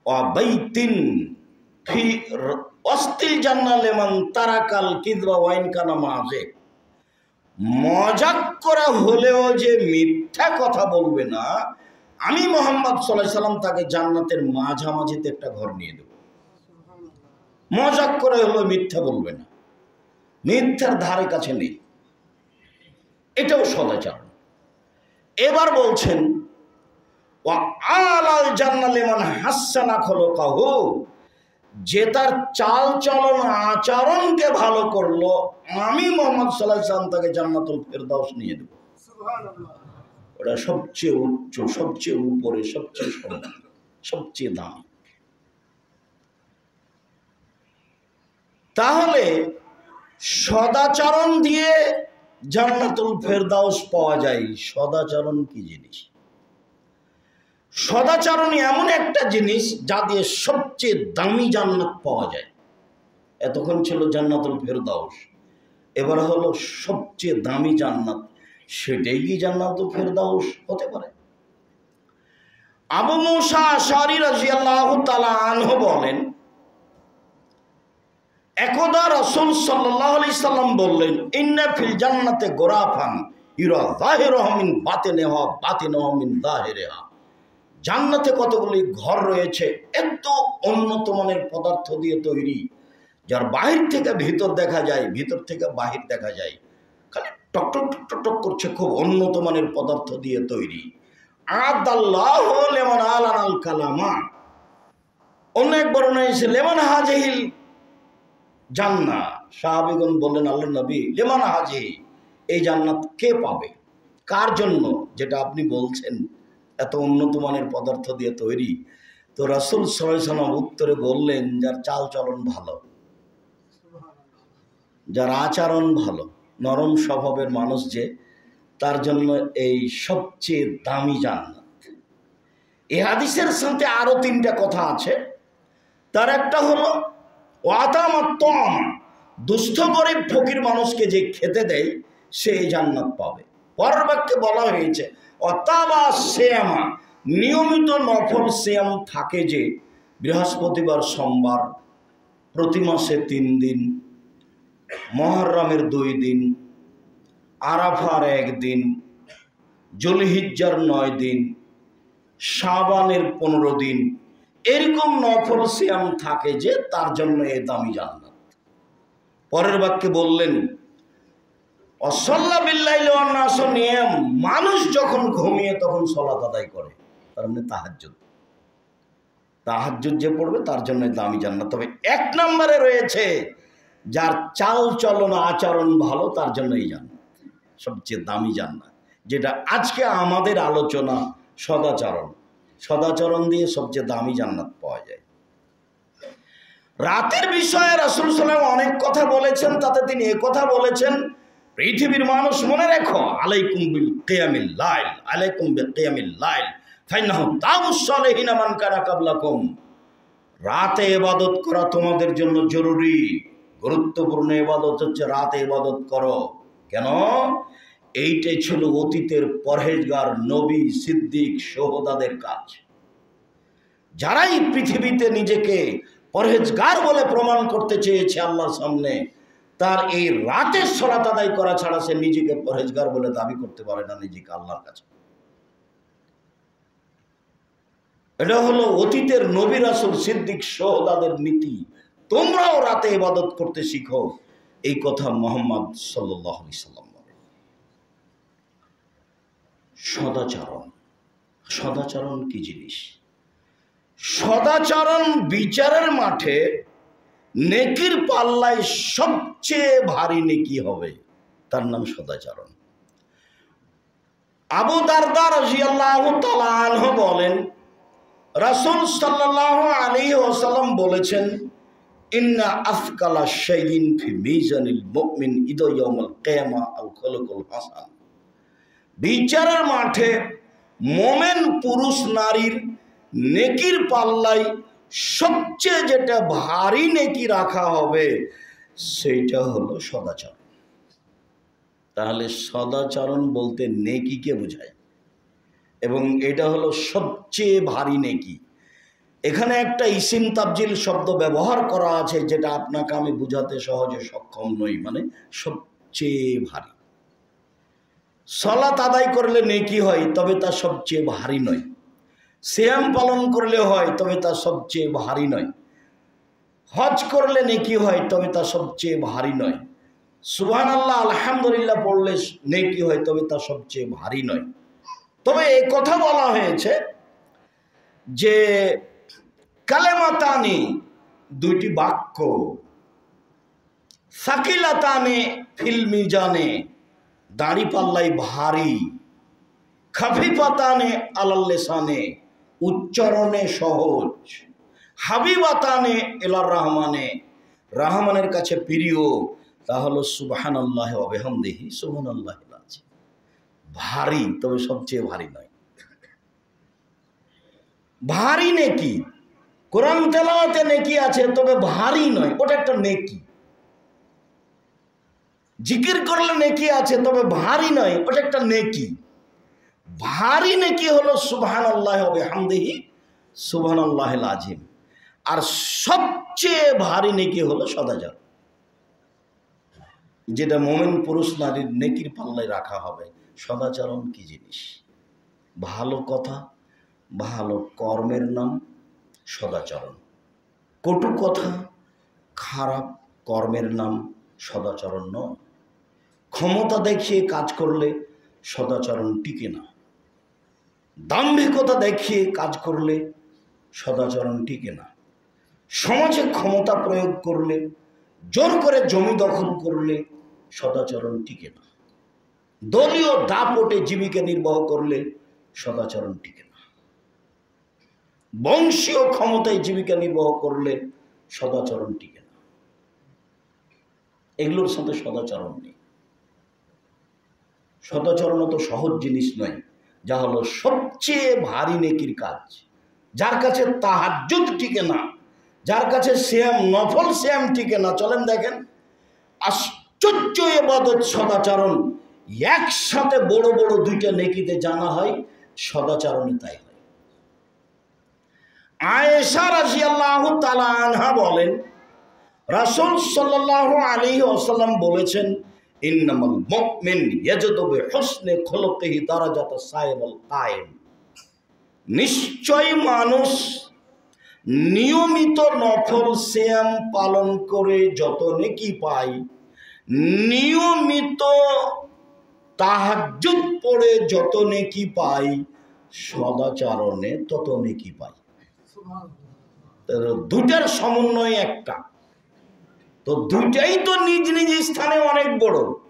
বাইতিন ফি ওয়াসতিল জান্নাহ লিমান তারাকাল কিযবা ওয়া ইন কানা মাযে, মজাক করা হলেও যে মিথ্যা কথা বলবে না, আমি মুহাম্মদ সাল্লাল্লাহু আলাইহি সাল্লাম তাকে জান্নাতের মাঝামাঝিতে একটা ঘর নিয়ে দেব। মজাক করে হলেও মিথ্যা বলবে না, মিথ্যার ধারে কাছে নেই, এটাও সদাচরণ। এবার বলছেন ওয়া আলাল জান্নাহ লিমান হাসানা খুলুকাহু, যে তার চাল চলন আচরণকে ভালো করলো, আমি মুহাম্মদ সাল্লাল্লাহু আলাইহি সাল্লাম তাকে জান্নাতুল ফেরদাউস নিয়ে দেব। সুবহানাল্লাহ। ওটা সবচেয়ে উচ্চ, সবচেয়ে উপরে, সবচেয়ে সুন্দর, সবচেয়ে দামি। তাহলে সদাচরণ দিয়ে জান্নাতুল ফেরদাউস পাওয়া যায়। সদাচরণ কি জিনিস? সদাচরণ এমন একটা জিনিস যা দিয়ে সবচেয়ে দামি জান্নাত পাওয়া যায়। এতক্ষণ ছিল জান্নাতুল ফেরদাউস, এবার হলো সবচেয়ে দামি জান্নাত। সেটাই কি জান্নাতুল ফেরদাউস হতে পারে? আবু মুসা আশআরী রাদিয়াল্লাহু তাআলা আনহু বলেন, একদা রাসূল সাল্লাল্লাহু আলাইহি সাল্লাম বললেন, ইন্না ফিল জান্নাতে গোরাফান ইউরা যাহিরুহা মিন বাতিনিহা বাতিনুহা মিন যাহিরিহা। জান্নাতে কতগুলি ঘর রয়েছে, এত উন্নত মানের পদার্থ দিয়ে তৈরি, যার বাহির থেকে ভিতর দেখা যায়, ভিতর থেকে বাহির দেখা যায়, খালি টক টক টক টক করছে, খুব উন্নত মানের পদার্থ দিয়ে তৈরি। আদাল্লাহু লিমান আলানাল কালামা, অনেক বর্ণনা এসে লেমান হাজিহিল জান্নাত। সাহাবীগণ বললেন, আল্লাহর নবী, লেমান হাজিহি, এই জান্নাত কে পাবে, কার জন্য? যেটা আপনি বলছেন এত উন্নত মানের পদার্থ দিয়ে তৈরি। তো রাসূল সাল্লাল্লাহু আলাইহি ওয়াসাল্লাম উত্তরে বললেন, যার চাল চলন ভালো, যার আচরণ ভালো, নরম স্বভাবের মানুষ, যে তার জন্য এই সবচেয়ে দামি জান্নাত। এই হাদিসের সাথে আরো তিনটা কথা আছে। তার একটা হলো ওয়াতামাত্তাম, দুস্থ গরিব ফকির মানুষকে যে খেতে দেয় সে জান্নাত পাবে। পরের বাক্যে বলা হয়েছে অতাবা সিয়ামা, নিয়মিত নফল সিয়াম থাকে, যে বৃহস্পতিবার সোমবার, প্রতি মাসে 3 দিন, মুহররমের 2 দিন, আরাফার 1 দিন, জুলহিজ্জার 9 দিন, শাবানের 15 দিন, এরকম নফল সিয়াম থাকে, যে তার জন্য এই দামি জান্নাত। পরের বাক্যে বললেন অসাল্লা বিল্লাইলি ওয়ান নাস নিয়াম, মানুষ যখন ঘুমিয়ে তখন সালাত আদায় করে, তার মানে তাহাজ্জুদ। তাহাজ্জুদ যে পড়বে তার জন্য দামি জান্নাত। তবে 1 নম্বরে রয়েছে যার চাল চলন আচরণ ভালো, তার জন্য এই জান্নাত সবচেয়ে দামি জান্নাত, যেটা আজকে আমাদের আলোচনা সদাচরণ। সদাচরণ দিয়ে সবচেয়ে দামি জান্নাত পাওয়া যায়। রাতের বিষয়ে রাসূল সাল্লাল্লাহু আলাইহি ওয়াসাল্লাম অনেক কথা বলেছেন, তাতে তিনি এই কথা বলেছেন, পৃথিবীর মানুষ মনে রেখো, আলাইকুম বিল কিয়ামিল লাইল, আলাইকুম বিল কিয়ামিল লাইল ফাইন্নাহু দাবুস সালিহিনা মান কানা ক্বাবলাকুম। রাতে ইবাদত করা তোমাদের জন্য জরুরি, গুরুত্বপূর্ণ ইবাদত হচ্ছে রাতে ইবাদত করো। কেন? এইটাই ছিল অতীতের পরহেজগার নবী, সিদ্দিক, শুহাদাদের কাজ। যারাই পৃথিবীতে নিজেকে পরহেজগার বলে প্রমাণ করতে চেয়েছে আল্লাহর সামনে, তার এই রাতের সালাত আদায় করা ছাড়া সে নিজেকে পরহেজগার বলে দাবি করতে পারে না নিজেকে আল্লাহর কাছে। এটা হলো অতীতের নবী, রাসূল, সিদ্দিক, শুহাদাদের নীতি। তোমরাও রাতে ইবাদত করতে শিখো, এই কথা মুহাম্মদ সাল্লাল্লাহু আলাইহি সাল্লাম বলেন। সদাচরণ, সদাচরণ কি জিনিস? সদাচরণ বিচারের মাঠে নেকির পাল্লায় সবচেয়ে ভারী নেকি হবে, তার নাম সদাচরণ। আবু দারদা রাদিয়াল্লাহু তাআলা আনহু বলেন, রাসূল সাল্লাল্লাহু আলাইহি ওয়াসাল্লাম বলেছেন, ইন্না আফকালা শাইইন ফি মিজানিল মুমিন ইদা ইয়াউমুল কিয়ামা আল খুলুকুল হাসান। বিচারের মাঠে মোমেন পুরুষ নারীর নেকির পাল্লায় সবচেয়ে যেটা ভারী নেকি রাখা হবে সেইটা হলো সদাচরণ। তাহলে সদাচরণ বলতে নেকিকে বোঝায়, এবং এটা হলো সবচেয়ে ভারী নেকি। এখানে একটা ইসিম তাবজিল শব্দ ব্যবহার করা আছে, যেটা আপনাকে আমি বুঝাতে সহজে সক্ষম নই। মানে সবচেয়ে ভারী। সালাত আদায় করলে নেকি হয়, তবে তা সবচেয়ে ভারী নয়। সিয়াম পালন করলে হয়, তবে তা সবচেয়ে ভারী নয়। হজ করলে নেকি হয়, তবে তা সবচেয়ে ভারী নয়। সুবহানাল্লাহ আলহামদুলিল্লাহ পড়লে নেকি হয়, তবে তা সবচেয়ে ভারী নয়। তবে এই কথা বলা হয়েছে যে কালেমাতানি, দুইটি বাক্য, সাকিলাতানে ফিল মিজানে, দাড়ি পাল্লাই ভারী, খাফিফাতানে আলাল লিসানে, উচ্চারণে সহজ, হাবিবাতানে ইলার রহমানে, রহমানের কাছে প্রিয়। তা হলো সুবহানাল্লাহি ওয়া বিহামদিহি সুবহানাল্লাহিল আযীম। ভারী, তবে সবচেয়ে ভারী নয়। ভারী নেকি, কোরআন তেলাওয়াতে নেকি আছে, তবে ভারী নয়, ওটা একটা নেকি। জিকির করলে নেকি আছে, তবে ভারী নয়, ওটা একটা নেকি। ভারী নেকি হলো সুবহানাল্লাহি ওয়া বিহামদিহি সুবহানাল্লাহিল আযীম। আর সবচেয়ে ভারী নেকি হলো সদাচরণ, যেটা মুমিন পুরুষ নারীর নেকির পাল্লায় রাখা হবে। সদাচরণ কি জিনিস? ভালো কথা, ভালো কর্মের নাম সদাচরণ। কটু কথা, খারাপ কর্মের নাম সদাচরণ নয়। ক্ষমতা দেখিয়ে কাজ করলে সদাচরণ টিকে না। দাম্ভিকতা দেখিয়ে কাজ করলে সদাচরণ টিকে না। সমাজে ক্ষমতা প্রয়োগ করলে, জোর করে জমি দখল করলে সদাচরণ টিকে না। দলীয় দাপটে জীবিকা নির্বাহ করলে সদাচরণ টিকে না। বংশীয় ক্ষমতায় জীবিকা নির্বাহ করলে সদাচরণ টিকে না। এগুলোর সাথে সদাচরণ নেই। সদাচরণ তো সহজ জিনিস নয়, যা হলো সবচেয়ে ভারী নেকির কাজ। যার কাছে তাহাজ্জুদ টিকে না, যার কাছে সিয়াম, নফল সিয়াম টিকে না। চলেন দেখেন, আশ্চর্য ইবাদত সদাচরণ একসাথে বড় বড় দুইটা নেকিতে জানা হয়, সদাচরণে তাই হয়। আয়েশা রাদিয়াল্লাহু তাআলা আনহা বলেন, রাসূল সাল্লাল্লাহু আলাইহি ওয়াসাল্লাম বলেছেন, ইন্নামাল মুমিন ইয়াজদু বিহুসনি খুলুকিহি দারাজাতাস সাইমুল কায়েম। নিশ্চয় মানুষ নিয়মিত নফল সিয়াম পালন করে যত নেকি পায়, নিয়মিত তাহাজ্জুদ পড়ে যত নেকি পায়, সদাচরণে তত নেকি পায়। দুটার সমন্বয় একটা। তো দুইটাই তো নিজ নিজ স্থানে অনেক বড়।